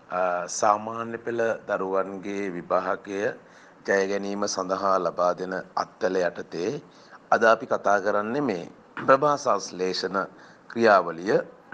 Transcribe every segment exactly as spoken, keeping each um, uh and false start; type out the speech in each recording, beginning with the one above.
සාමාන්‍ය පෙළ දරුවන්ගේ විභාගය ජය ගැනීම සඳහා ලබා දෙන අත්වල යටතේ අද අපි කතා කරන්නේ මේ ප්‍රභා සංශ්ලේෂණ ක්‍රියාවලිය.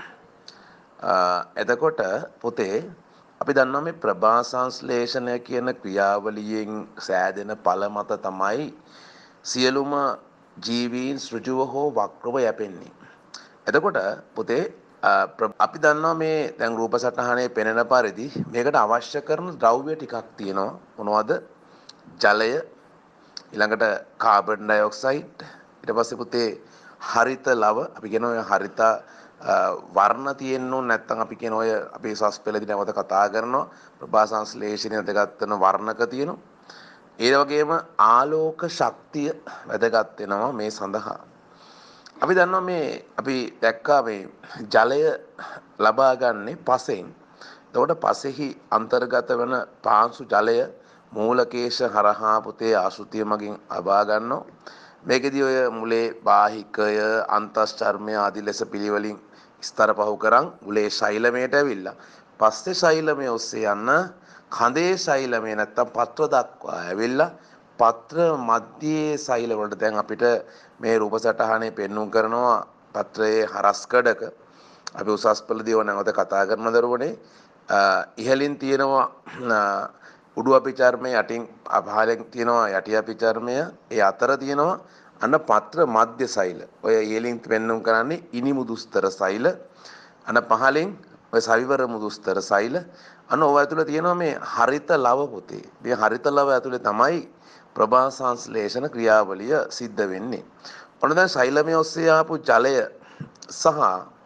එතකොට පොතේ අපි දන්නවා මේ ප්‍රභා සංශ්ලේෂණය කියන ක්‍රියාවලියෙන් සෑදෙන ඵල මත තමයි සියලුම ජීවීන් ඍජුව හෝ වක්‍රව යැපෙන්නේ. එතකොට පොතේ අපි දන්නවා මේ දැන් රූප සටහනේ පෙනෙන පරිදි මේකට අවශ්‍ය කරන ද්‍රව්‍ය ටිකක් තියෙනවා. මොනවද? ජලය, ඊළඟට කාබන් ඩයොක්සයිඩ්, ඊට පස්සේ පුතේ හරිත ලව, අපි කියන ඔය හරිත වර්ණ තියෙන්න ඕන නැත්නම් අපි කියන ඔය අපේ සස් පෙළදී නැවත කතා කරනවා ප්‍රභා සංශ්ලේෂණය වැදගත් වෙන වර්ණක තියෙනවා. ඒ වගේම ආලෝක ශක්තිය වැදගත් වෙනවා මේ සඳහා. අපි දන්නවා මේ අපි දැක්කා මේ ජලය ලබා ගන්නේ පසෙන්. එතකොට පසෙහි අන්තර්ගත වෙන පාංශු ජලය මූලකේශ හරහා පුතේ ආශෘතිය මගින් ලබා ගන්නවා. මේකෙදී ඔය මුලේ බාහිකය අන්තස්චර්මය ආදී ලෙස පිළිවෙලින් ස්තර පහු කරන් මුලේ ශෛලමයට ඇවිල්ලා පස්සේ ශෛලමය ඔස්සේ යන කඳේ ශෛලමය නැත්තම් පත්‍ර දක්වා ඇවිල්ලා පත්‍ර මැදයේ ශෛල වලට දැන් අපිට මේ රූප සටහනේ පෙන්වුම් කරනවා පත්‍රයේ හරස්කඩක අපි උසස් පෙළදී ඕන නැවත කතා කරන දරුවනේ ඉහළින් තියෙනවා උඩු අපිචර්මය යටින් පහළින් තියෙනවා යටි අපිචර්මය ඒ අතර තියෙනවා අන්න පත්‍ර මධ්‍ය ශෛල. ඔය ඉහළින් පෙන්වුම් කරන්නේ ඉනිමුදුස්තර ශෛල. අන්න පහළින් ඔය සවිවර මුදුස්තර ශෛල. අන්න ඔය ඇතුළේ තියෙනවා මේ හරිත ලව පුතේ. මේ හරිත ලව ඇතුළේ තමයි ප්‍රභා සංශ්ලේෂණ ක්‍රියාවලිය සිද්ධ වෙන්නේ. ඔන්න දැන් ශෛලමය ඔස්සේ ආපු ජලය සහ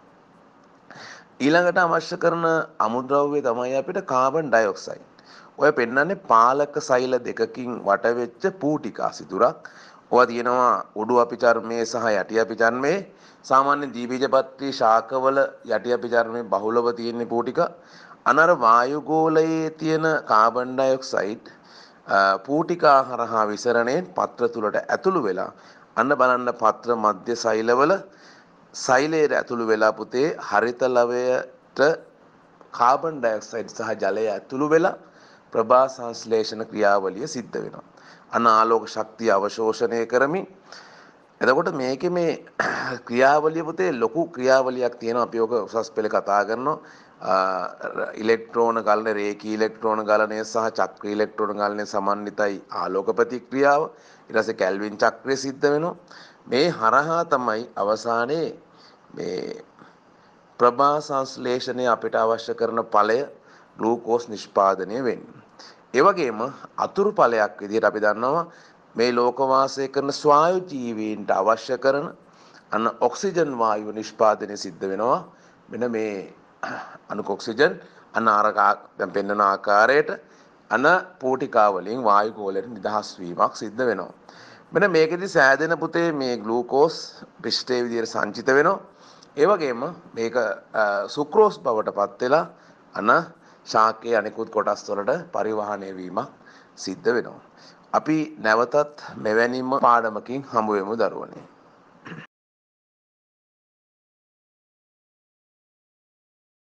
ඊළඟට අවශ්‍ය කරන අමුද්‍රව්‍ය තමයි අපිට කාබන් ඩයොක්සයිඩ්. ඔය පෙන්නන්නේ පාලක ශෛල දෙකකින් වට වෙච්ච පූටිකා සිදුරක්. ඔය තියෙනවා උඩු අපිචර්මයේ සහ යටි අපිචර්මයේ. සාමාන්‍ය දීබීජපත්‍රී ශාකවල යටි අපිචර්මයේ බහුලව තියෙන පූටිකා. අනර වායුගෝලයේ තියෙන කාබන් ඩයොක්සයිඩ් පූටිකා හරහා විසරණයෙන් පත්‍ර තුලට ඇතුළු වෙලා අන්න බලන්න පත්‍ර මධ්‍ය ශෛලවල ශෛලයට ඇතුළු වෙලා පුතේ හරිත ලවයට කාබන් ඩයොක්සයිඩ් සහ ජලය ඇතුළු වෙලා ප්‍රභා සංශ්ලේෂණ ක්‍රියාවලිය සිද්ධ වෙනවා. අන්න ආලෝක ශක්තිය අවශෝෂණය කරමින් එතකොට මේකේ මේ ක්‍රියාවලිය පුතේ ලොකු ක්‍රියාවලියක් තියෙනවා. අපි ඔක උසස් පෙළ කතා කරනවා. ඉලෙක්ට්‍රෝන ගලන රේඛී ඉලෙක්ට්‍රෝන ගලනය සහ චක්‍ර ඉලෙක්ට්‍රෝන ගලනය සමන්විතයි ආලෝක ප්‍රතික්‍රියාව. ඊට පස්සේ කැල්වින් චක්‍රය සිද්ධ වෙනවා. මේ හරහා තමයි අවසානයේ මේ ප්‍රභා සංශ්ලේෂණය අපිට අවශ්‍ය කරන ඵලය ග්ලූකෝස් නිෂ්පාදනය වෙන්නේ. ඒ වගේම අතුරු ඵලයක් විදිහට අපි දන්නවා මේ ලෝක වාසය කරන ස්වායු ජීවීන්ට අවශ්‍ය කරන අන්න ඔක්සිජන් වායුව නිෂ්පාදනය සිද්ධ වෙනවා. මෙන්න මේ අණු ඔක්සිජන් අන්න ආරකා දැන් පෙන්වන ආකාරයට අන පූටිකා වලින් වායු ගෝලයට නිදහස් වීමක් සිද්ධ වෙනවා. මෙන්න මේකෙදි සෑදෙන පුතේ මේ ග්ලූකෝස් පිෂ්ඨයේ විදිහට සංචිත වෙනවා. ඒ වගේම මේක සුක්‍රෝස් බවට පත් වෙලා අන ශාකයේ අනිකුත් කොටස් වලට පරිවහණය වීමක් සිද්ධ වෙනවා. අපි නැවතත් මෙවැනිම පාඩමකින් හමු වෙමු දරුවනේ.